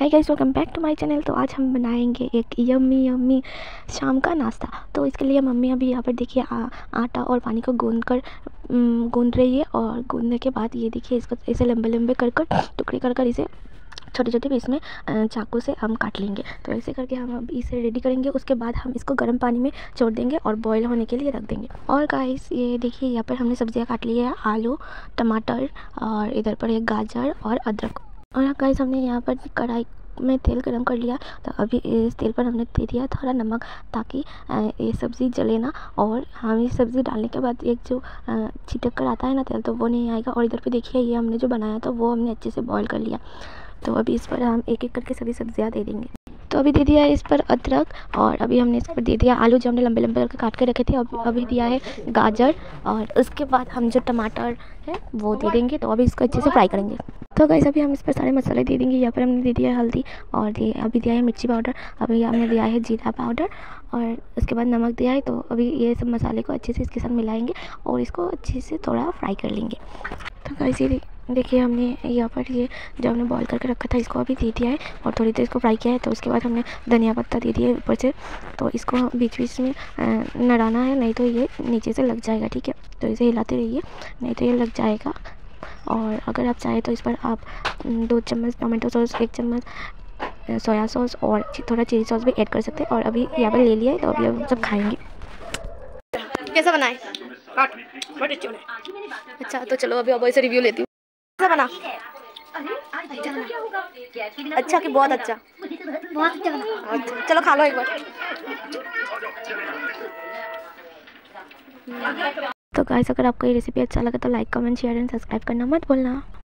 Hi guys, welcome back to my channel. तो आज हम बनाएंगे एक यम्मी यम्मी शाम का नाश्ता। तो इसके लिए मम्मी अभी यहाँ पर देखिए आटा और पानी को गूंद रही है। और गूंदने के बाद ये देखिए इसको ऐसे लंबे लंबे कर टुकड़े कर इसे छोटे छोटे पीस में चाकू से हम काट लेंगे। तो ऐसे करके हम अब इसे रेडी करेंगे। उसके बाद हम इसको गर्म पानी में छोड़ देंगे और बॉईल होने के लिए रख देंगे। और गाइस ये देखिए यहाँ पर हमने सब्जियाँ काट ली है, आलू, टमाटर और इधर पर एक गाजर और अदरक। और गाइस हमने यहाँ पर कढ़ाई में तेल गरम कर लिया। तो अभी इस तेल पर हमने दे दिया थोड़ा नमक, ताकि ये सब्ज़ी जले ना। और हम ये सब्ज़ी डालने के बाद एक जो छिटक कर आता है ना तेल, तो वो नहीं आएगा। और इधर पे देखिए ये हमने जो बनाया था वो हमने अच्छे से बॉईल कर लिया। तो अभी इस पर हम एक एक करके सभी सब्जियां दे देंगे। तो अभी दे दिया है इस पर अदरक, और अभी हमने इस पर दे दिया आलू जो हमने लंबे लंबे करके काट के रखे थे। अभी दिया है गाजर, और उसके बाद हम जो टमाटर है वो दे देंगे। तो अभी इसको अच्छे से फ्राई करेंगे। तो गाइस अभी हम इस पर सारे मसाले दे देंगे। यहाँ पर हमने दे दिया है हल्दी, और अभी दिया है मिर्ची पाउडर, अभी हमने दिया है जीरा पाउडर, और उसके बाद नमक दिया है। तो अभी ये सब मसाले को अच्छे से इसके साथ मिलाएंगे और इसको अच्छे से थोड़ा फ्राई कर लेंगे। तो गाइस ये देखिए हमने यहाँ पर ये जो हमने बॉईल करके रखा था इसको अभी दे दिया है और थोड़ी देर इसको फ्राई किया है। तो उसके बाद हमने धनिया पत्ता दे दिया है ऊपर से। तो इसको बीच बीच में लड़ाना है, नहीं तो ये नीचे से लग जाएगा, ठीक है। तो इसे हिलाते रहिए, नहीं तो ये लग जाएगा। और अगर आप चाहें तो इस पर आप 2 चम्मच टोमेटो सॉस, 1 चम्मच सोया सॉस और थोड़ा चिली सॉस भी ऐड कर सकते हैं। और अभी यहाँ पर ले लिया है, तो अभी हम सब खाएँगे। कैसा बनाए? बहुत अच्छे बने। अच्छा, तो चलो अभी अब इसे रिव्यू लेती हूँ। कैसा बना? अच्छा कि बहुत अच्छा? बहुत अच्छा बना। अच्छा, चलो खा लो एक बार। तो गाइस अगर आपको ये रेसिपी अच्छा लगा तो like, comment, share and subscribe करना मत भूलना।